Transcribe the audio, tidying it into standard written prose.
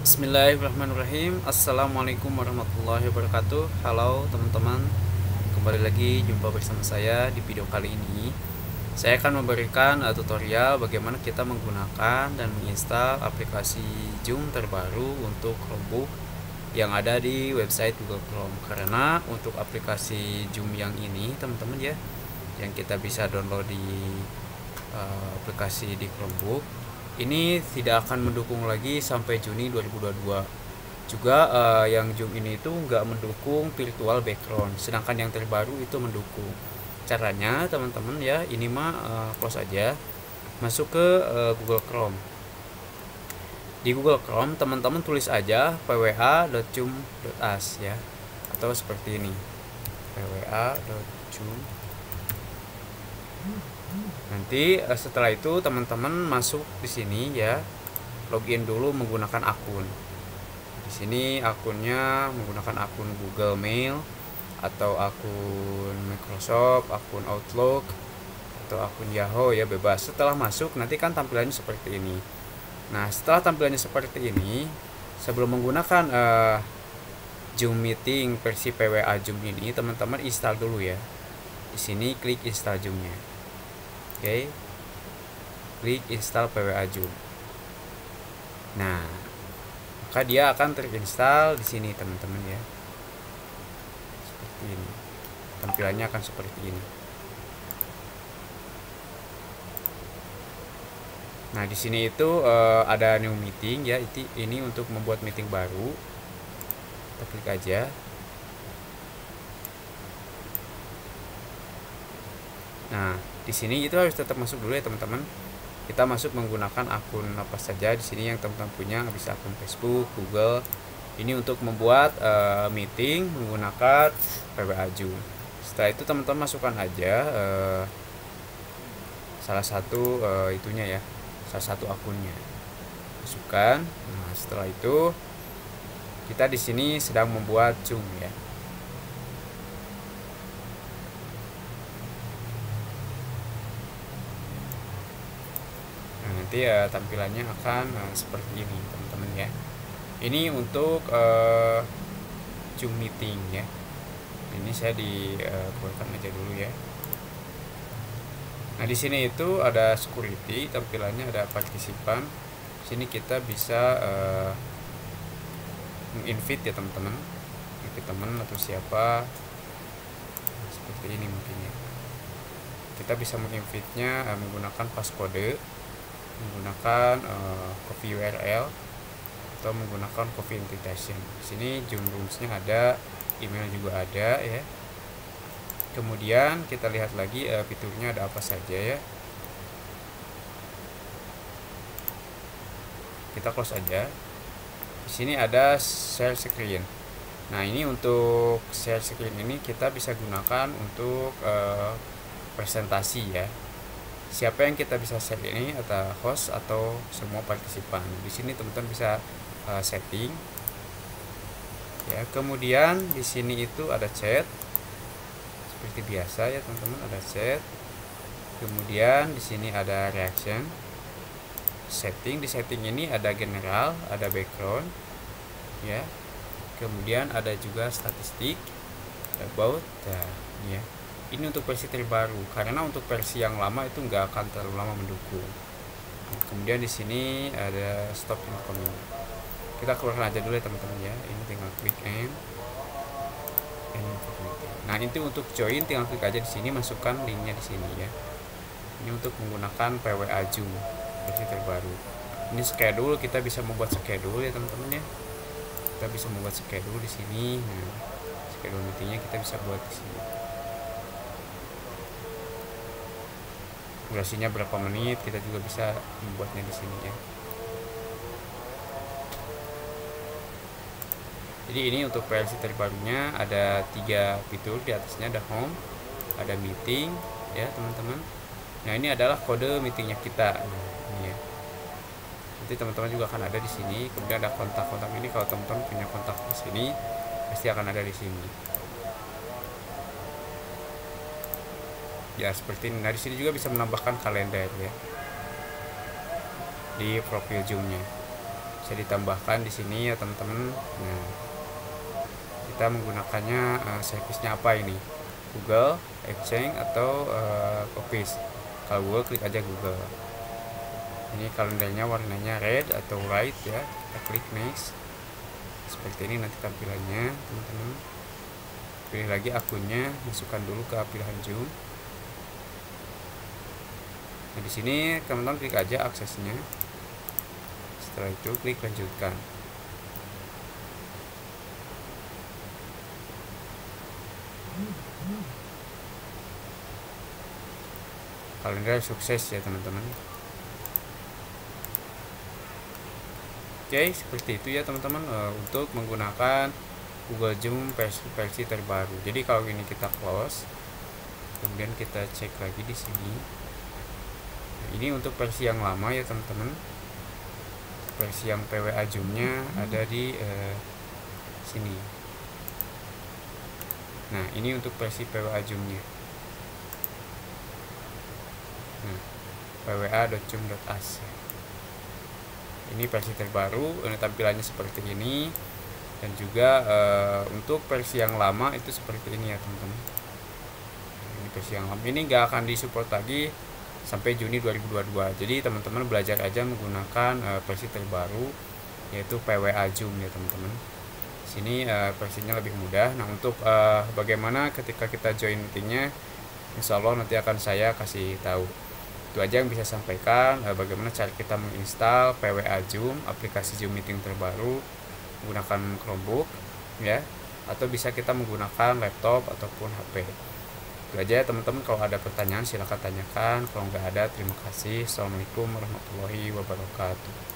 Bismillahirrahmanirrahim. Assalamualaikum warahmatullahi wabarakatuh. Halo teman-teman, kembali lagi jumpa bersama saya. Di video kali ini saya akan memberikan tutorial bagaimana kita menggunakan dan menginstal aplikasi Zoom terbaru untuk Chromebook yang ada di website Google Chrome. Karena untuk aplikasi Zoom yang ini teman-teman ya, yang kita bisa download di aplikasi di Chromebook ini tidak akan mendukung lagi sampai Juni 2022. Juga yang Zoom ini itu nggak mendukung virtual background, sedangkan yang terbaru itu mendukung. Caranya teman-teman ya, ini mah close aja, masuk ke Google Chrome. Di Google Chrome teman-teman tulis aja pwa.zoom.us ya, atau seperti ini, pwa.zoom. Nanti setelah itu teman-teman masuk di sini ya, login dulu menggunakan akun. Di sini akunnya menggunakan akun Google Mail atau akun Microsoft, akun Outlook atau akun Yahoo ya, bebas. Setelah masuk nanti kan tampilannya seperti ini. Nah, setelah tampilannya seperti ini, sebelum menggunakan Zoom Meeting versi PWA Zoom ini, teman-teman install dulu ya. Di sini klik install Zoom-nya. Oke, klik install PWA Zoom. Nah, maka dia akan terinstall di sini teman-teman ya. Seperti ini. Tampilannya akan seperti ini. Nah, di sini itu ada new meeting ya. Ini untuk membuat meeting baru. Kita klik aja. Nah, di sini itu harus tetap masuk dulu ya teman-teman. Kita masuk menggunakan akun apa saja di sini yang teman-teman punya, bisa akun Facebook, Google. Ini untuk membuat meeting menggunakan PWA Zoom. Setelah itu teman-teman masukkan aja salah satu itunya ya, salah satu akunnya. Masukkan. Nah, setelah itu kita di sini sedang membuat Zoom ya. Nanti tampilannya akan seperti ini teman-teman ya. Ini untuk Zoom meeting ya. Ini saya keluarkan aja dulu ya. Nah, di sini itu ada security, tampilannya ada partisipan. Sini kita bisa invite ya teman-teman, invite teman atau siapa, seperti ini mungkin ya. Kita bisa menginvite-nya menggunakan passcode, menggunakan copy URL atau menggunakan copy invitation. Di sini Zoom Rooms-nya ada, email juga ada ya. Kemudian kita lihat lagi fiturnya ada apa saja ya. Kita close aja. Di sini ada share screen. Nah, ini untuk share screen ini kita bisa gunakan untuk presentasi ya. Siapa yang kita bisa share ini, atau host atau semua partisipan. Di sini teman-teman bisa setting ya. Kemudian di sini itu ada chat seperti biasa ya teman-teman, ada chat. Kemudian di sini ada reaction, setting. Di setting ini ada general, ada background ya. Kemudian ada juga statistik, about ya. Ini untuk versi terbaru, karena untuk versi yang lama itu nggak akan terlalu lama mendukung. Nah, kemudian di sini ada stop incoming. Kita keluarkan aja dulu ya teman-teman ya. Ini tinggal klik end. Nah, itu untuk join tinggal klik aja di sini, masukkan linknya di sini ya. Ini untuk menggunakan PWA Zoom versi terbaru. Ini schedule, kita bisa membuat schedule ya teman-teman ya. Kita bisa membuat schedule di sini. Nah, schedule meetingnya kita bisa buat di sini. Durasinya berapa menit, kita juga bisa membuatnya di sini ya. Jadi ini untuk versi terbarunya ada 3 fitur. Di atasnya ada home, ada meeting ya teman-teman. Nah, ini adalah kode meetingnya kita. Nah, ini ya. Nanti teman-teman juga akan ada di sini. Kemudian ada kontak-kontak ini, kalau teman-teman punya kontak di sini pasti akan ada di sini. Ya, seperti ini. Nah, di sini juga bisa menambahkan kalender ya di profil Zoom-nya. bisa ditambahkan di sini ya teman-teman. Nah, kita menggunakannya service-nya apa ini, Google, Exchange, atau Office. Kalau Google klik aja Google. Ini kalendernya warnanya red atau white ya, kita klik next. Seperti ini nanti tampilannya teman-teman. Pilih lagi akunnya, masukkan dulu ke pilihan Zoom. Nah, di sini teman-teman klik aja aksesnya. Setelah itu klik lanjutkan. Kalender sukses ya teman-teman. Oke, seperti itu ya teman-teman, untuk menggunakan Google Zoom versi terbaru. Jadi kalau ini kita close, kemudian kita cek lagi di sini. Nah, ini untuk versi yang lama ya teman-teman. Versi yang PWA Zoom-nya ada di sini. Nah, ini untuk versi PWA Zoom-nya. Nah, pwa.zoom.as. Ini versi terbaru, ini tampilannya seperti ini. Dan juga untuk versi yang lama itu seperti ini ya teman-teman. Ini versi yang lama, ini nggak akan disupport lagi sampai Juni 2022. Jadi teman-teman belajar aja menggunakan versi terbaru, yaitu PWA Zoom ya teman-teman. Sini versinya lebih mudah. Nah, untuk bagaimana ketika kita join meetingnya, insya Allah nanti akan saya kasih tahu. Itu aja yang bisa sampaikan, bagaimana cara kita menginstal PWA Zoom, aplikasi Zoom meeting terbaru menggunakan Chromebook ya, atau bisa kita menggunakan laptop ataupun HP. Itu aja ya teman-teman. Kalau ada pertanyaan silahkan tanyakan, kalau nggak ada terima kasih. Assalamualaikum warahmatullahi wabarakatuh.